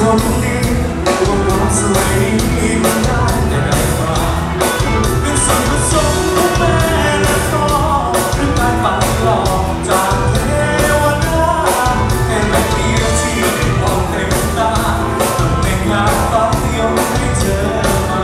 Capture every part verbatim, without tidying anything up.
คนนี้รวมความสวยนี้มันได้แต่ไหนมาเป็นส่วนผสมของแม่และพ่อหรือการปั่นหลอกจากเทวดาแค่ไม่เดียวที่มองเต็มตาต้องในงานต้องยกให้เธอมา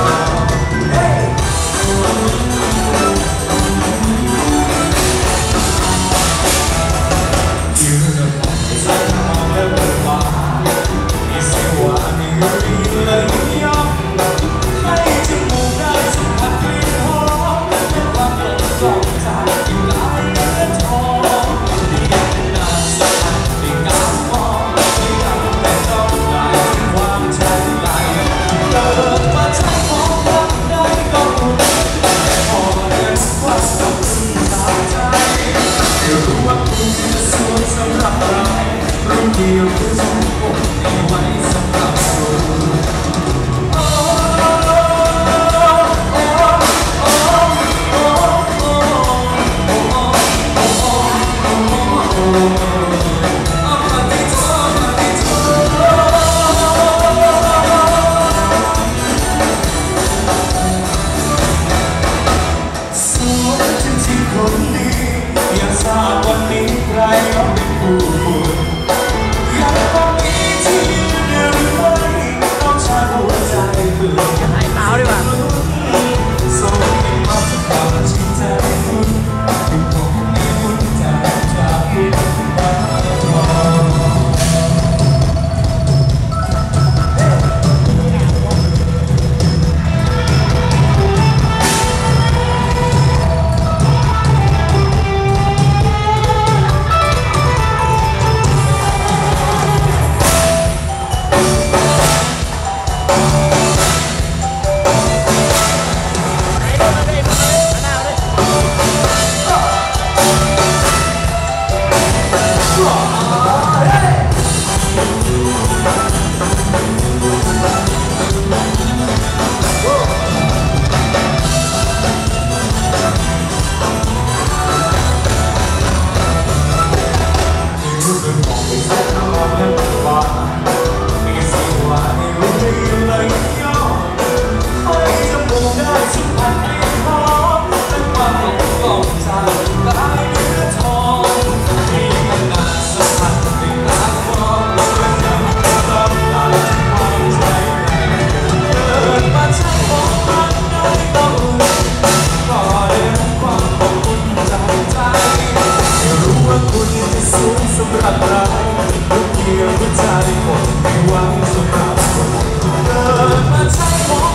เดียวคือสองคนเอาไว้สำหรับเราสวยจริงๆคนนี้อยากทราบวันนี้ใครเขาเป็นผู้บุญหัวใจคนไม่หวังสำหรับคนเดินมาใช้